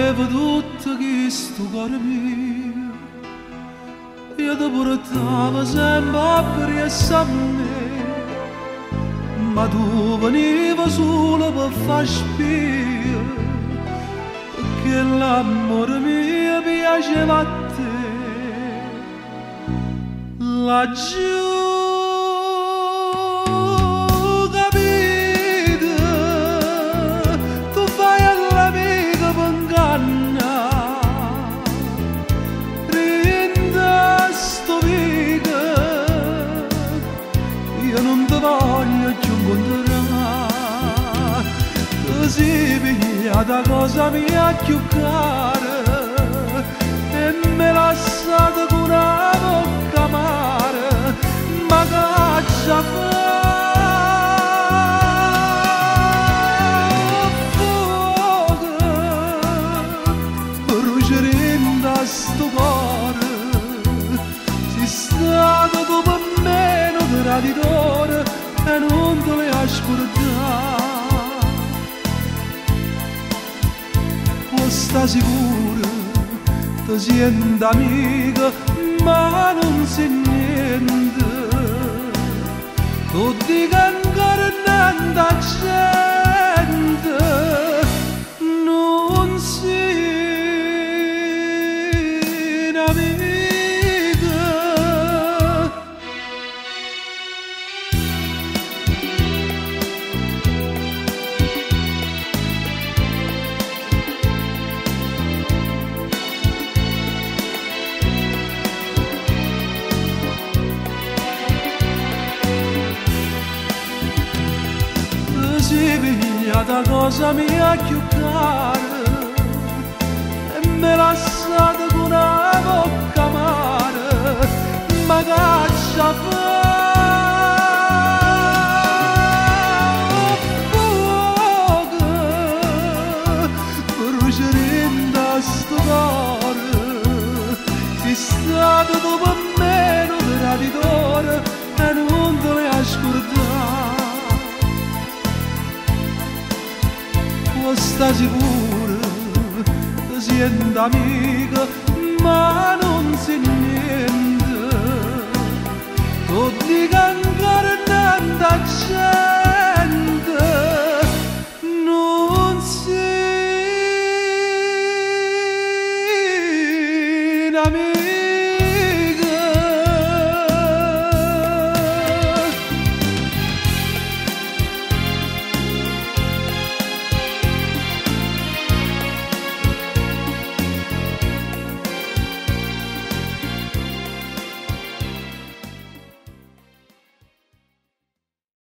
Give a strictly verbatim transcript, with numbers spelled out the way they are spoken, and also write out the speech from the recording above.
avevo tutto questo cuore mio, io ti portavo sempre per riessi a me, ma tu veniva solo per far spia, perché l'amore mio piaceva a te. Laggiù da cosa mia più cara e me l'ha lasciata con una bocca amara, ma caccia fuoco brucerendo a sto cuore, sei stato dopo me un traditore e non te le ascoltare. Sta sicura, ti sento amica, ma non sei niente. Tu dici ancora tanta gente, non sei un'amica. Da cosa mia più cara e me l'ha lasciata con una bocca amara, ma caccia fuoco brucerendo a sto cuore, sei stato dopo me un traditore e non te le ascoltare. Sta sicura, ti sento amica, ma non sei niente. Tu dici ancora tanta gente.